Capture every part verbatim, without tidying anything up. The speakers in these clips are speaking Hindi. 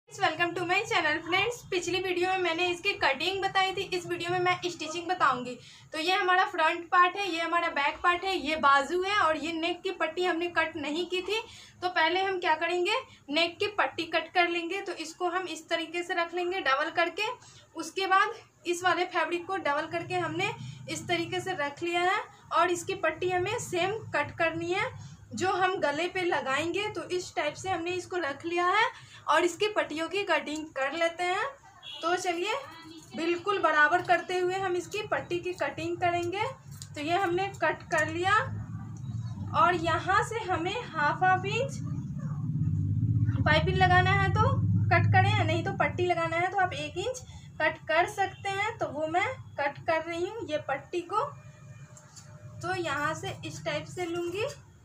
Welcome to my channel friends. पिछली वीडियो में मैंने इसकी कटिंग बताई थी, इस वीडियो में मैं स्टिचिंग बताऊंगी। तो ये हमारा फ्रंट पार्ट है, ये हमारा बैक पार्ट है, ये बाजू है और ये नेक की पट्टी हमने कट नहीं की थी। तो पहले हम क्या करेंगे, नेक की पट्टी कट कर लेंगे। तो इसको हम इस तरीके से रख लेंगे डबल करके। उसके बाद इस वाले फैब्रिक को डबल करके हमने इस तरीके से रख लिया है और इसकी पट्टी हमें सेम कट करनी है जो हम गले पे लगाएंगे। तो इस टाइप से हमने इसको रख लिया है और इसकी पट्टियों की कटिंग कर लेते हैं। तो चलिए बिल्कुल बराबर करते हुए हम इसकी पट्टी की कटिंग करेंगे। तो ये हमने कट कर लिया और यहाँ से हमें हाफ हाफ इंच पाइपिंग लगाना है तो कट करें, नहीं तो पट्टी लगाना है तो आप एक इंच कट कर सकते हैं। तो वो मैं कट कर रही हूँ ये पट्टी को। तो यहाँ से इस टाइप से लूँगी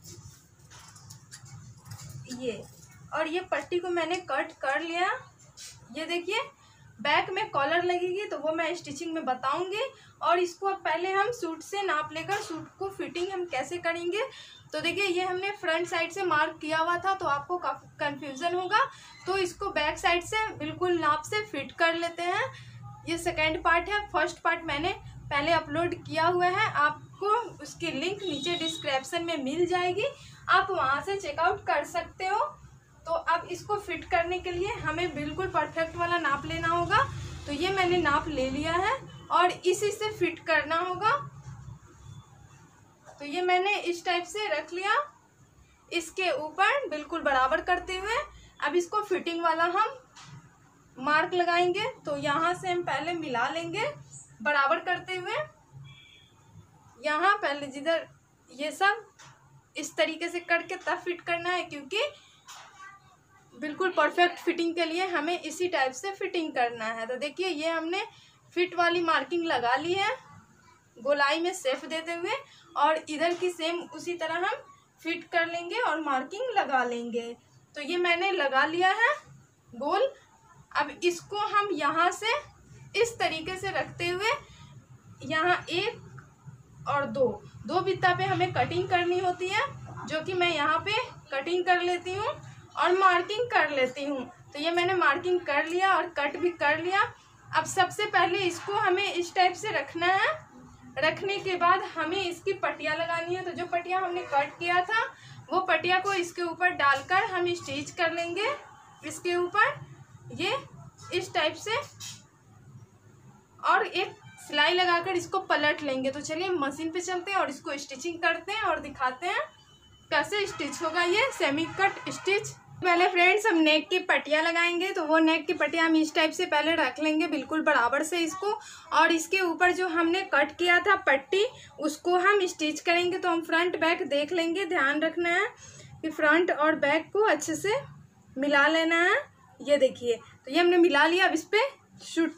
ये, और ये पट्टी को मैंने कट कर लिया। ये देखिए बैक में कॉलर लगेगी तो वो मैं स्टिचिंग में बताऊंगी। और इसको अब पहले हम सूट से नाप लेकर सूट को फिटिंग हम कैसे करेंगे। तो देखिए ये हमने फ्रंट साइड से मार्क किया हुआ था तो आपको काफ़ी कंफ्यूजन होगा, तो इसको बैक साइड से बिल्कुल नाप से फिट कर लेते हैं। ये सेकेंड पार्ट है, फर्स्ट पार्ट मैंने पहले अपलोड किया हुआ है, आपको उसकी लिंक नीचे डिस्क्रिप्शन में मिल जाएगी, आप वहाँ से चेकआउट कर सकते हो। तो अब इसको फिट करने के लिए हमें बिल्कुल परफेक्ट वाला नाप लेना होगा। तो ये मैंने नाप ले लिया है और इसी से फिट करना होगा। तो ये मैंने इस टाइप से रख लिया, इसके ऊपर बिल्कुल बराबर करते हुए अब इसको फिटिंग वाला हम मार्क लगाएंगे। तो यहाँ से हम पहले मिला लेंगे बराबर करते हुए। यहाँ पहले जिधर ये सब इस तरीके से करके तब फिट करना है, क्योंकि बिल्कुल परफेक्ट फिटिंग के लिए हमें इसी टाइप से फिटिंग करना है। तो देखिए ये हमने फिट वाली मार्किंग लगा ली है गोलाई में शेप देते हुए, और इधर की सेम उसी तरह हम फिट कर लेंगे और मार्किंग लगा लेंगे। तो ये मैंने लगा लिया है गोल। अब इसको हम यहाँ से इस तरीके से रखते हुए यहाँ एक और दो दो बित्ता पे हमें कटिंग करनी होती है, जो कि मैं यहाँ पे कटिंग कर लेती हूँ और मार्किंग कर लेती हूँ। तो ये मैंने मार्किंग कर लिया और कट भी कर लिया। अब सबसे पहले इसको हमें इस टाइप से रखना है। रखने के बाद हमें इसकी पट्टियाँ लगानी है। तो जो पट्टियाँ हमने कट किया था वो पट्टियाँ को इसके ऊपर डालकर हम स्टिच कर लेंगे। इसके ऊपर ये इस टाइप से और एक सिलाई लगाकर इसको पलट लेंगे। तो चलिए मशीन पे चलते हैं और इसको स्टिचिंग करते हैं और दिखाते हैं कैसे स्टिच होगा ये सेमी कट स्टिच। पहले फ्रेंड्स हम नेक की पट्टियाँ लगाएंगे। तो वो नेक की पट्टियाँ हम इस टाइप से पहले रख लेंगे बिल्कुल बराबर से इसको, और इसके ऊपर जो हमने कट किया था पट्टी उसको हम स्टिच करेंगे। तो हम फ्रंट बैक देख लेंगे, ध्यान रखना है कि फ्रंट और बैक को अच्छे से मिला लेना है। ये देखिए तो ये हमने मिला लिया। अब इस पर शूट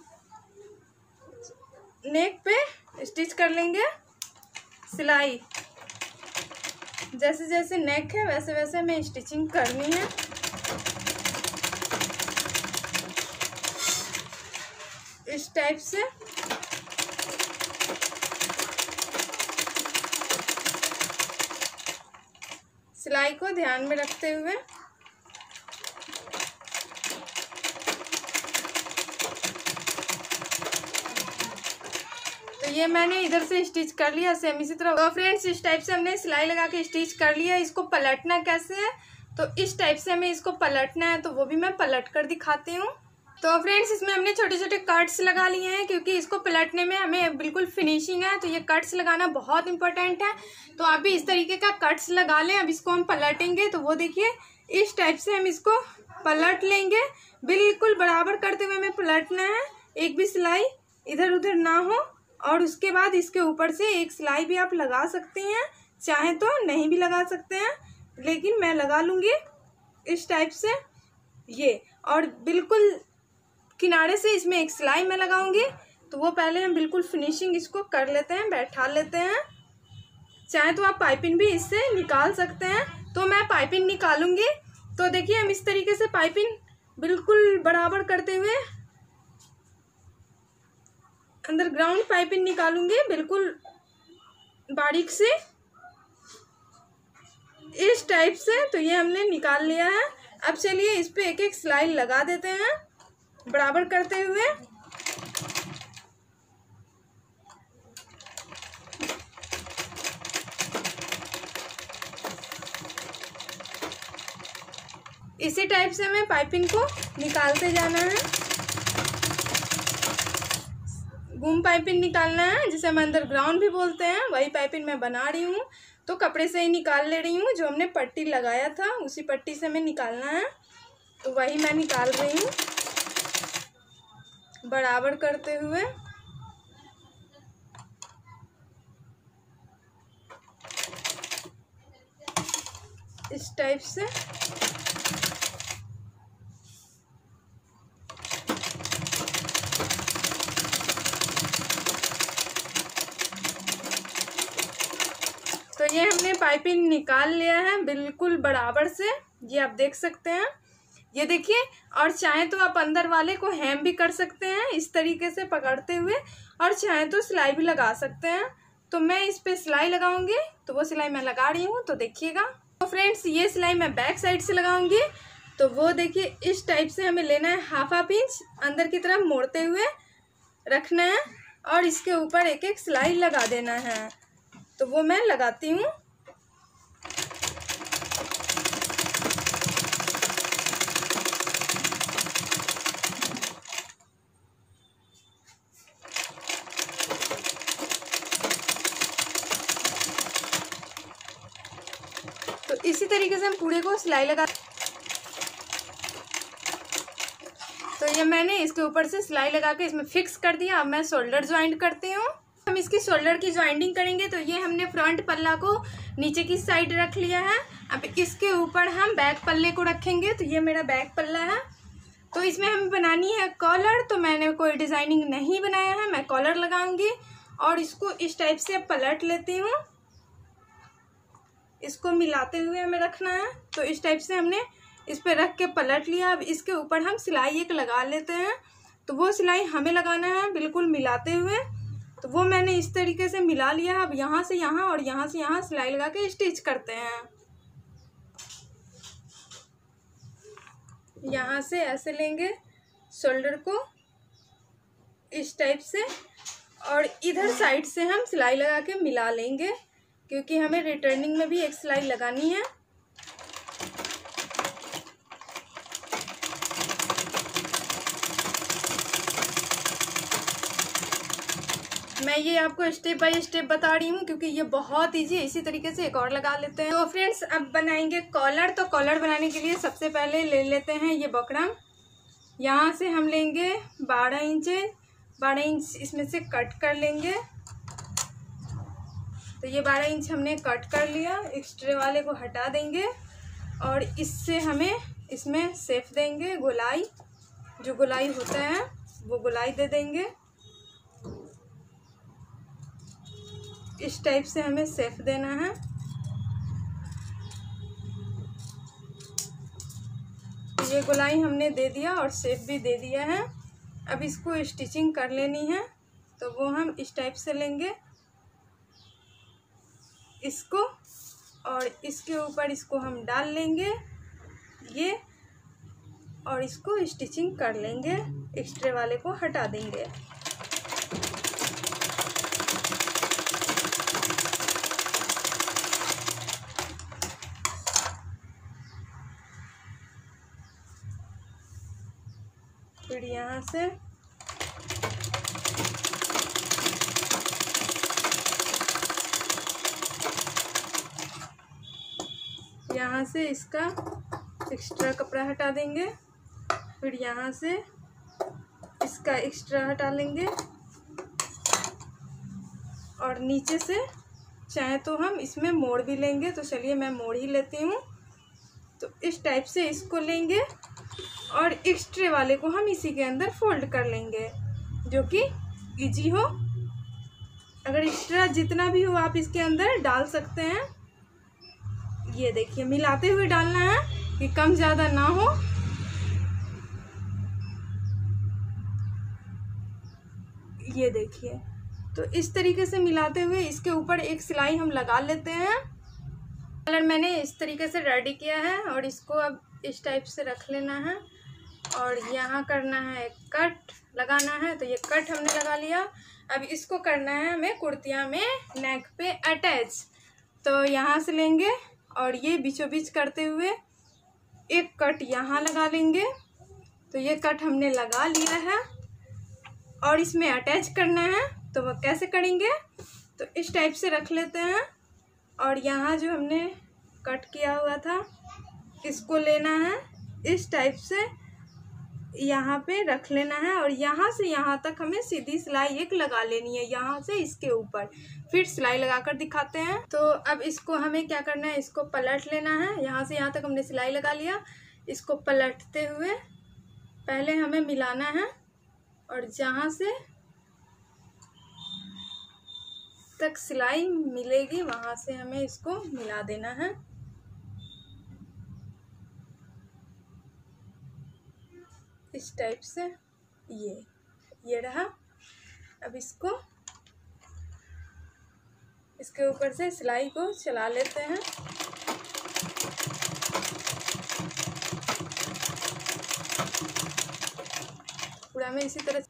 नेक पे स्टिच कर लेंगे सिलाई। जैसे जैसे नेक है वैसे वैसे हमें स्टिचिंग करनी है। इस टाइप से सिलाई को ध्यान में रखते हुए तो ये मैंने इधर से स्टिच कर लिया सेम इसी तरह। तो फ्रेंड्स इस टाइप से हमने सिलाई लगा के स्टिच कर लिया। इसको पलटना कैसे है, तो इस टाइप से हमें इसको पलटना है, तो वो भी मैं पलट कर दिखाती हूँ। तो फ्रेंड्स इसमें हमने छोटे छोटे कट्स लगा लिए हैं, क्योंकि इसको पलटने में हमें बिल्कुल फिनिशिंग है। तो ये कट्स लगाना बहुत इंपॉर्टेंट है। तो आप भी इस तरीके का कट्स लगा लें। अब इसको हम पलटेंगे तो वो देखिए इस टाइप से हम इसको पलट लेंगे। बिल्कुल बराबर करते हुए हमें पलटना है, एक भी सिलाई इधर उधर ना हो। और उसके बाद इसके ऊपर से एक सिलाई भी आप लगा सकते हैं, चाहे तो नहीं भी लगा सकते हैं, लेकिन मैं लगा लूँगी इस टाइप से ये। और बिल्कुल किनारे से इसमें एक सिलाई मैं लगाऊंगी। तो वो पहले हम बिल्कुल फिनिशिंग इसको कर लेते हैं, बैठा लेते हैं। चाहे तो आप पाइपिंग भी इससे निकाल सकते हैं, तो मैं पाइपिंग निकालूंगी। तो देखिए हम इस तरीके से पाइपिंग बिल्कुल बराबर करते हुए अंदर ग्राउंड पाइपिंग निकालूंगी बिल्कुल बारीक से इस टाइप से। तो ये हमने निकाल लिया है। अब चलिए इस पे एक एक सिलाई लगा देते हैं बराबर करते हुए। इसी टाइप से हमें पाइपिंग को निकालते जाना है। घूम पाइपिंग निकालना है, जिसे हम अंडरग्राउंड भी बोलते हैं। वही पाइपिंग मैं बना रही हूँ, तो कपड़े से ही निकाल ले रही हूँ। जो हमने पट्टी लगाया था उसी पट्टी से हमें निकालना है, तो वही मैं निकाल रही हूँ बराबर करते हुए। इस टाइप से तो ये हमने पाइपिंग निकाल लिया है बिल्कुल बराबर से, ये आप देख सकते हैं। ये देखिए, और चाहे तो आप अंदर वाले को हेम भी कर सकते हैं इस तरीके से पकड़ते हुए, और चाहे तो सिलाई भी लगा सकते हैं। तो मैं इस पे सिलाई लगाऊंगी, तो वो सिलाई मैं लगा रही हूँ, तो देखिएगा। तो फ्रेंड्स, ये सिलाई मैं बैक साइड से लगाऊंगी। तो वो देखिए, इस टाइप से हमें लेना है, हाफ हाफ इंच अंदर की तरफ मोड़ते हुए रखना है, और इसके ऊपर एक एक सिलाई लगा देना है। तो वो मैं लगाती हूँ। तो इसी तरीके से हम पूरे को सिलाई लगा। तो ये मैंने इसके ऊपर से सिलाई लगा के इसमें फिक्स कर दिया। अब मैं शोल्डर ज्वाइंट करती हूँ। हम इसकी शोल्डर की ज्वाइंटिंग करेंगे। तो ये हमने फ्रंट पल्ला को नीचे की साइड रख लिया है। अब इसके ऊपर हम बैक पल्ले को रखेंगे। तो ये मेरा बैक पल्ला है। तो इसमें हमें बनानी है कॉलर। तो मैंने कोई डिजाइनिंग नहीं बनाया है, मैं कॉलर लगाऊंगी। और इसको इस टाइप से पलट लेती हूँ, इसको मिलाते हुए हमें रखना है। तो इस टाइप से हमने इस पे रख के पलट लिया। अब इसके ऊपर हम सिलाई एक लगा लेते हैं। तो वो सिलाई हमें लगाना है बिल्कुल मिलाते हुए। तो वो मैंने इस तरीके से मिला लिया। अब यहाँ से यहाँ और यहाँ से यहाँ सिलाई लगा के स्टिच करते हैं। यहाँ से ऐसे लेंगे शोल्डर को इस टाइप से, और इधर साइड से हम सिलाई लगा के मिला लेंगे, क्योंकि हमें रिटर्निंग में भी एक सिलाई लगानी है। मैं ये आपको स्टेप बाय स्टेप बता रही हूँ, क्योंकि ये बहुत इजी है। इसी तरीके से एक और लगा लेते हैं। तो फ्रेंड्स, अब बनाएंगे कॉलर। तो कॉलर बनाने के लिए सबसे पहले ले लेते हैं ये बकरम। यहाँ से हम लेंगे बारह इंच बारह इंच इसमें से कट कर लेंगे। तो ये बारह इंच हमने कट कर लिया। एक्स्ट्रा वाले को हटा देंगे, और इससे हमें इसमें शेप देंगे, गोलाई, जो गोलाई होता है वो गोलाई दे देंगे। इस टाइप से हमें शेप देना है। ये गोलाई हमने दे दिया और शेप भी दे दिया है। अब इसको स्टिचिंग कर लेनी है। तो वो हम इस टाइप से लेंगे इसको, और इसके ऊपर इसको हम डाल लेंगे ये, और इसको स्टिचिंग कर लेंगे। एक्स्ट्रा वाले को हटा देंगे। फिर यहाँ से यहाँ से इसका एक्स्ट्रा कपड़ा हटा देंगे। फिर यहाँ से इसका एक्स्ट्रा हटा लेंगे, और नीचे से चाहे तो हम इसमें मोड़ भी लेंगे। तो चलिए मैं मोड़ ही लेती हूँ। तो इस टाइप से इसको लेंगे, और एक्स्ट्रा वाले को हम इसी के अंदर फोल्ड कर लेंगे, जो कि इजी हो। अगर एक्स्ट्रा जितना भी हो आप इसके अंदर डाल सकते हैं। ये देखिए, मिलाते हुए डालना है कि कम ज़्यादा ना हो। ये देखिए, तो इस तरीके से मिलाते हुए इसके ऊपर एक सिलाई हम लगा लेते हैं। कलर मैंने इस तरीके से रेडी किया है, और इसको अब इस टाइप से रख लेना है और यहाँ करना है कट लगाना है। तो ये कट हमने लगा लिया। अब इसको करना है हमें कुर्तियाँ में नेक पे अटैच। तो यहाँ से लेंगे और ये बीचों बीच करते हुए एक कट यहाँ लगा लेंगे। तो ये कट हमने लगा लिया है और इसमें अटैच करना है। तो वह कैसे करेंगे, तो इस टाइप से रख लेते हैं और यहाँ जो हमने कट किया हुआ था इसको लेना है, इस टाइप से यहाँ पे रख लेना है और यहाँ से यहाँ तक हमें सीधी सिलाई एक लगा लेनी है, यहाँ से इसके ऊपर। फिर सिलाई लगाकर दिखाते हैं। तो अब इसको हमें क्या करना है, इसको पलट लेना है। यहाँ से यहाँ तक हमने सिलाई लगा लिया। इसको पलटते हुए पहले हमें मिलाना है और जहाँ से तक सिलाई मिलेगी वहाँ से हमें इसको मिला देना है। इस टाइप से ये ये रहा। अब इसको इसके ऊपर से सिलाई को चला लेते हैं। पूरा में इसी तरह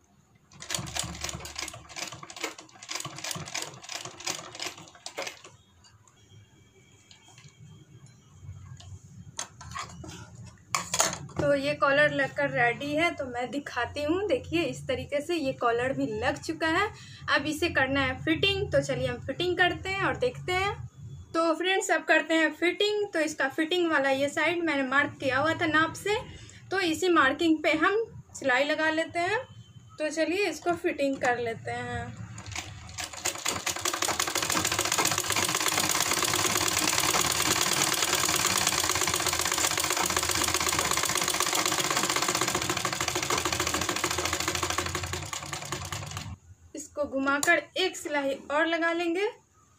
तो ये कॉलर लगकर रेडी है। तो मैं दिखाती हूँ, देखिए इस तरीके से ये कॉलर भी लग चुका है। अब इसे करना है फिटिंग। तो चलिए हम फिटिंग करते हैं और देखते हैं। तो फ्रेंड्स अब करते हैं फिटिंग। तो इसका फिटिंग वाला ये साइड मैंने मार्क किया हुआ था नाप से। तो इसी मार्किंग पे हम सिलाई लगा लेते हैं। तो चलिए इसको फिटिंग कर लेते हैं। इसको घुमाकर एक सिलाई और लगा लेंगे।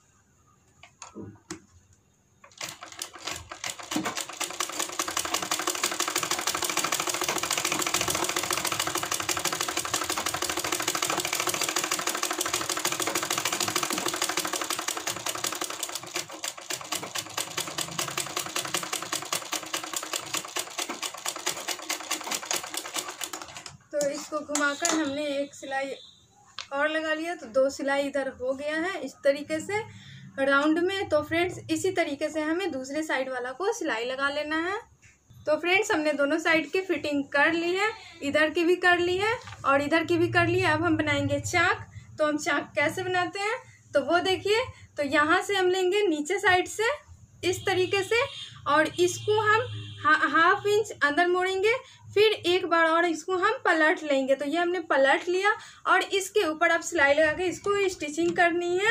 तो इसको घुमाकर हमने एक सिलाई और लगा लिया। तो दो सिलाई इधर हो गया है इस तरीके से राउंड में। तो फ्रेंड्स इसी तरीके से हमें दूसरे साइड वाला को सिलाई लगा लेना है। तो फ्रेंड्स हमने दोनों साइड की फिटिंग कर ली है, इधर की भी कर ली है और इधर की भी कर ली है। अब हम बनाएंगे चाक। तो हम चाक कैसे बनाते हैं तो वो देखिए। तो यहाँ से हम लेंगे नीचे साइड से इस तरीके से और इसको हम हा, हाफ इंच अंदर मोड़ेंगे। फिर एक बार और इसको हम पलट लेंगे। तो ये हमने पलट लिया और इसके ऊपर अब सिलाई लगा के इसको स्टिचिंग करनी है।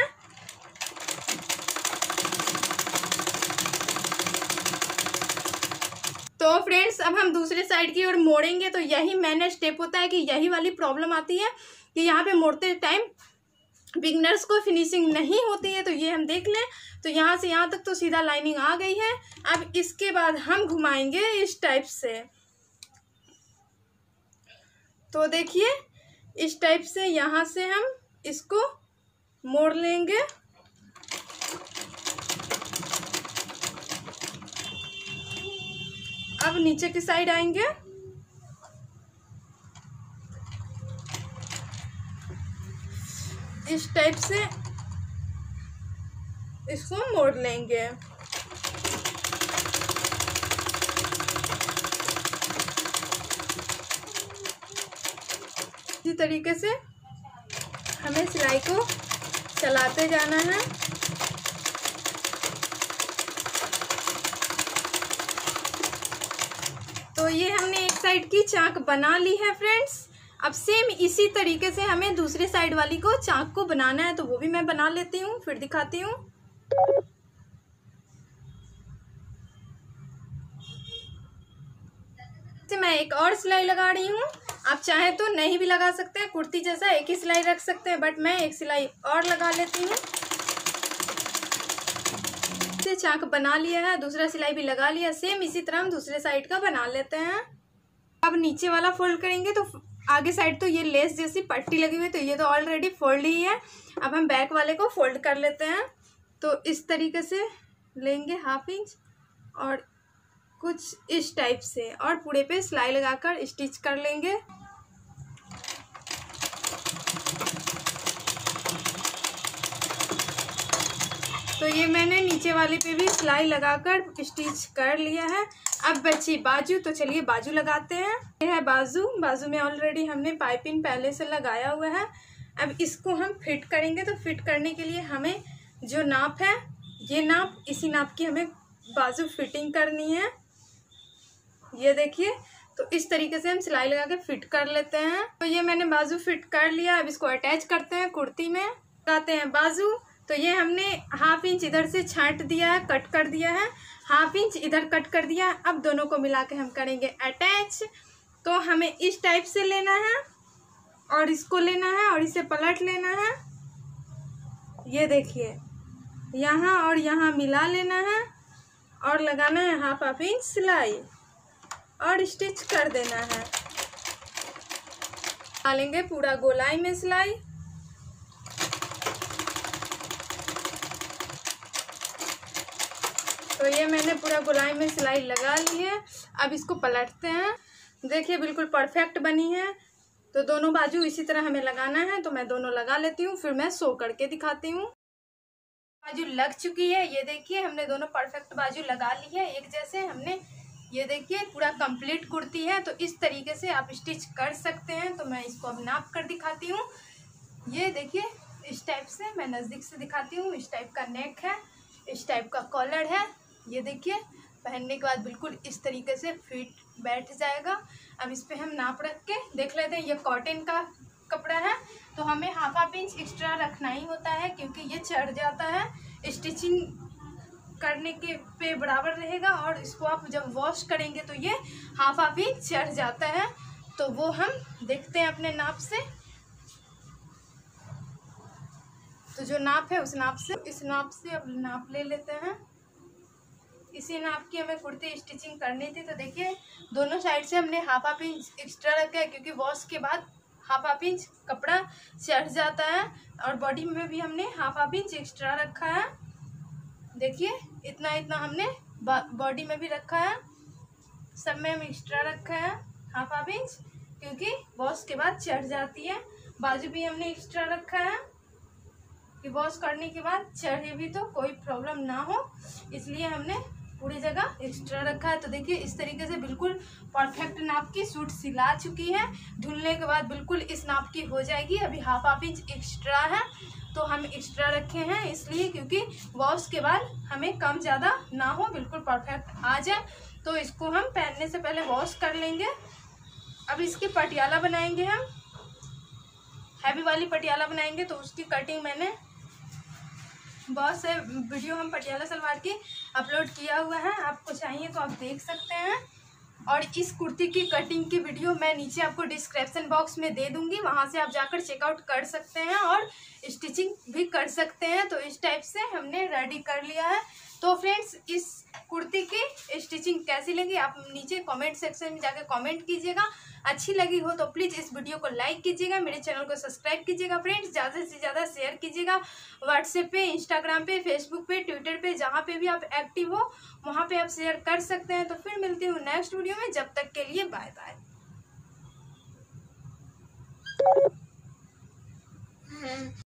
तो फ्रेंड्स अब हम दूसरे साइड की ओर मोड़ेंगे। तो यही मेन स्टेप होता है कि यही वाली प्रॉब्लम आती है कि यहाँ पे मोड़ते टाइम बिगनर्स को फिनिशिंग नहीं होती है। तो ये हम देख लें। तो यहाँ से यहाँ तक तो सीधा लाइनिंग आ गई है। अब इसके बाद हम घुमाएंगे इस टाइप से। तो देखिए इस टाइप से यहाँ से हम इसको मोड़ लेंगे। अब नीचे की साइड आएंगे। इस टाइप से इसको मोड़ लेंगे। इसी तरीके से हमें सिलाई को चलाते जाना है। तो ये हमने एक साइड की चाक बना ली है फ्रेंड्स। अब सेम इसी तरीके से हमें दूसरे साइड वाली को चाक को बनाना है। तो वो भी मैं बना लेती हूँ, फिर दिखाती हूँ। मैं एक और सिलाई लगा रही हूँ। आप चाहे तो नहीं भी लगा सकते हैं, कुर्ती जैसा एक ही सिलाई रख सकते हैं, बट मैं एक सिलाई और लगा लेती हूँ। से चाक बना लिया है, दूसरा सिलाई भी लगा लिया। सेम इसी तरह हम दूसरे साइड का बना लेते हैं। अब नीचे वाला फोल्ड करेंगे तो आगे साइड तो ये लेस जैसी पट्टी लगी हुई है, तो ये तो ऑलरेडी फोल्ड ही है। अब हम बैक वाले को फोल्ड कर लेते हैं। तो इस तरीके से लेंगे हाफ इंच और कुछ इस टाइप से, और पूरे पे सिलाई लगाकर स्टिच कर लेंगे। तो ये मैंने नीचे वाले पे भी सिलाई लगाकर स्टिच कर लिया है। अब बची बाजू, तो चलिए बाजू लगाते हैं। ये है बाजू। बाजू में ऑलरेडी हमने पाइपिंग पहले से लगाया हुआ है। अब इसको हम फिट करेंगे। तो फिट करने के लिए हमें जो नाप है, ये नाप, इसी नाप की हमें बाजू फिटिंग करनी है। ये देखिए, तो इस तरीके से हम सिलाई लगा के फिट कर लेते हैं। तो ये मैंने बाजू फिट कर लिया। अब इसको अटैच करते हैं कुर्ती में। लगाते हैं बाजू। तो ये हमने हाफ इंच इधर से छांट दिया है, कट कर दिया है, हाफ इंच इधर कट कर दिया है। अब दोनों को मिला के हम करेंगे अटैच। तो हमें इस टाइप से लेना है और इसको लेना है और इसे पलट लेना है। ये देखिए, यहाँ और यहाँ मिला लेना है और लगाना है हाफ हाफ इंच सिलाई और स्टिच कर देना है। डालेंगे पूरा गोलाई में सिलाई। तो ये मैंने पूरा गोलाई में सिलाई लगा ली है। अब इसको पलटते हैं। देखिए बिल्कुल परफेक्ट बनी है। तो दोनों बाजू इसी तरह हमें लगाना है। तो मैं दोनों लगा लेती हूँ, फिर मैं सो करके दिखाती हूँ। बाजू लग चुकी है। ये देखिए, हमने दोनों परफेक्ट बाजू लगा ली है एक जैसे हमने। ये देखिए पूरा कंप्लीट कुर्ती है। तो इस तरीके से आप स्टिच कर सकते हैं। तो मैं इसको अब नाप कर दिखाती हूँ। ये देखिए, इस टाइप से मैं नज़दीक से दिखाती हूँ। इस टाइप का नेक है, इस टाइप का कॉलर है। ये देखिए, पहनने के बाद बिल्कुल इस तरीके से फिट बैठ जाएगा। अब इस पे हम नाप रख के देख लेते हैं। ये कॉटन का कपड़ा है, तो हमें हाफ हाफ इंच एक्स्ट्रा रखना ही होता है, क्योंकि ये चढ़ जाता है। स्टिचिंग करने के पे बराबर रहेगा, और इसको आप जब वॉश करेंगे तो ये हाफ हाफ इंच चढ़ जाता है। तो वो हम देखते हैं अपने नाप से। तो जो नाप है उस नाप से, इस नाप से अब नाप ले लेते हैं। इसी नाप की हमें कुर्ती स्टिचिंग करनी थी। तो देखिए, दोनों साइड से हमने हाफ हाफ इंच एक्स्ट्रा रखा है, क्योंकि वॉश के बाद हाफ हाफ इंच कपड़ा चढ़ जाता है। और बॉडी में भी हमने हाफ हाफ इंच एक्स्ट्रा रखा है। देखिए, इतना इतना हमने बॉडी में भी रखा है, सब में हम एक्स्ट्रा रखा है हाफ हाफ इंच, क्योंकि वॉश के बाद चढ़ जाती है। बाजू भी हमने एक्स्ट्रा रखा है कि वॉश करने के बाद चढ़े भी तो कोई प्रॉब्लम ना हो, इसलिए हमने पूरी जगह एक्स्ट्रा रखा है। तो देखिए, इस तरीके से बिल्कुल परफेक्ट नाप की सूट सिला चुकी है। धुलने के बाद बिल्कुल इस नाप की हो जाएगी। अभी हाफ हाफ इंच एक्स्ट्रा है, तो हम एक्स्ट्रा रखे हैं इसलिए, क्योंकि वॉश के बाद हमें कम ज़्यादा ना हो, बिल्कुल परफेक्ट आ जाए। तो इसको हम पहनने से पहले वॉश कर लेंगे। अब इसकी पटियाला बनाएंगे हम, हैवी वाली पटियाला बनाएंगे। तो उसकी कटिंग मैंने बहुत से वीडियो हम पटियाला सलवार की अपलोड किया हुआ है, आपको चाहिए तो आप देख सकते हैं। और इस कुर्ती की कटिंग की वीडियो मैं नीचे आपको डिस्क्रिप्शन बॉक्स में दे दूंगी, वहां से आप जाकर चेकआउट कर सकते हैं और स्टिचिंग भी कर सकते हैं। तो इस टाइप से हमने रेडी कर लिया है। तो फ्रेंड्स, इस कुर्ती की स्टिचिंग कैसी लगी आप नीचे कमेंट सेक्शन में जाकर कमेंट कीजिएगा। अच्छी लगी हो तो प्लीज़ इस वीडियो को लाइक कीजिएगा, मेरे चैनल को सब्सक्राइब कीजिएगा। फ्रेंड्स, ज़्यादा से ज़्यादा शेयर कीजिएगा व्हाट्सएप पे, इंस्टाग्राम पे, फेसबुक पे, ट्विटर पे, जहाँ पे भी आप एक्टिव हो वहाँ पे आप शेयर कर सकते हैं। तो फिर मिलती हूँ नेक्स्ट वीडियो में, जब तक के लिए बाय बाय।